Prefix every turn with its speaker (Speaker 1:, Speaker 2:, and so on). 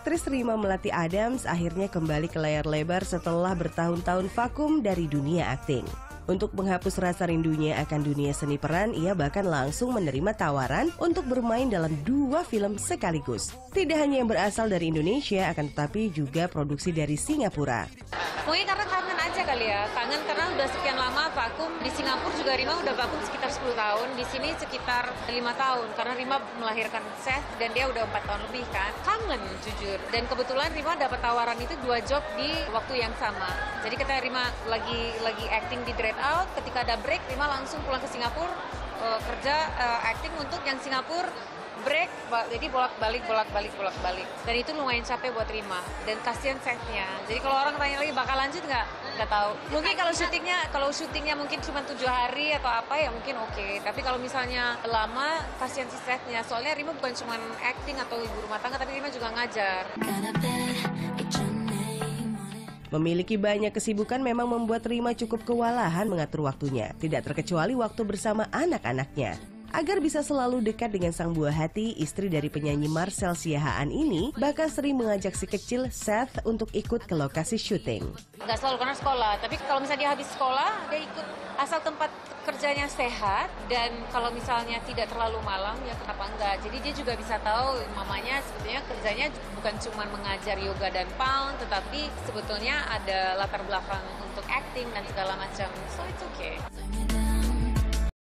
Speaker 1: Aktris Rima Melati Adams akhirnya kembali ke layar lebar setelah bertahun-tahun vakum dari dunia akting. Untuk menghapus rasa rindunya akan dunia seni peran, ia bahkan langsung menerima tawaran untuk bermain dalam 2 film sekaligus. Tidak hanya yang berasal dari Indonesia, akan tetapi juga produksi dari Singapura.
Speaker 2: Mungkin karena kangen aja kali ya, kangen karena udah sekian lama vakum. Di Singapura juga Rima udah vakum sekitar 10 tahun, di sini sekitar 5 tahun. Karena Rima melahirkan Seth dan dia udah 4 tahun lebih kan. Kangen jujur. Dan kebetulan Rima dapat tawaran itu 2 job di waktu yang sama. Jadi ketika Rima lagi acting di Dread Out, ketika ada break Rima langsung pulang ke Singapura kerja acting untuk yang Singapura. Break, jadi bolak-balik. Dan itu lumayan capek buat Rima. Dan kasihan Seth-nya. Jadi kalau orang tanya lagi bakal lanjut nggak? Nggak tahu. Mungkin kalau syutingnya mungkin cuma 7 hari atau apa ya mungkin oke. Tapi kalau misalnya lama, kasihan si Seth-nya. Soalnya Rima bukan cuma acting atau ibu rumah tangga, tapi Rima juga ngajar.
Speaker 1: Memiliki banyak kesibukan memang membuat Rima cukup kewalahan mengatur waktunya. Tidak terkecuali waktu bersama anak-anaknya. Agar bisa selalu dekat dengan sang buah hati, istri dari penyanyi Marcel Siahaan ini bahkan sering mengajak si kecil Seth untuk ikut ke lokasi syuting.
Speaker 2: Nggak selalu karena sekolah, tapi kalau misalnya dia habis sekolah, dia ikut asal tempat kerjanya sehat dan kalau misalnya tidak terlalu malam, ya kenapa enggak. Jadi dia juga bisa tahu mamanya sebetulnya kerjanya bukan cuma mengajar yoga dan pound, tetapi sebetulnya ada latar belakang untuk acting dan segala macam. So it's okay.